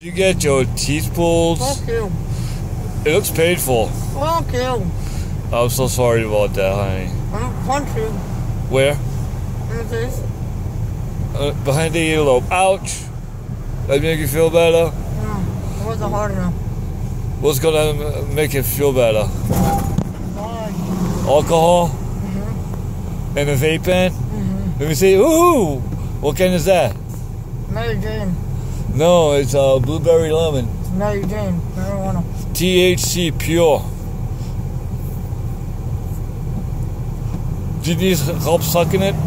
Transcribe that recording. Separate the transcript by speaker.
Speaker 1: You get your teeth pulled.
Speaker 2: Fuck you.
Speaker 1: It looks painful.
Speaker 2: Fuck you.
Speaker 1: I'm so sorry about that, honey.
Speaker 2: I'm gonna punch you.
Speaker 1: Where?
Speaker 2: In the face.
Speaker 1: Behind the earlobe. Ouch! That make you feel better?
Speaker 2: No, it wasn't hard enough.
Speaker 1: What's gonna make it feel better?
Speaker 2: Why?
Speaker 1: Alcohol?
Speaker 2: Mm-hmm.
Speaker 1: And a vape pen?
Speaker 2: Mm-hmm.
Speaker 1: Let me see. Ooh! What kind is that?
Speaker 2: Mary Jane.
Speaker 1: No, it's blueberry lemon.
Speaker 2: Mary Jane. Marijuana.
Speaker 1: THC pure. Do you need help sucking it?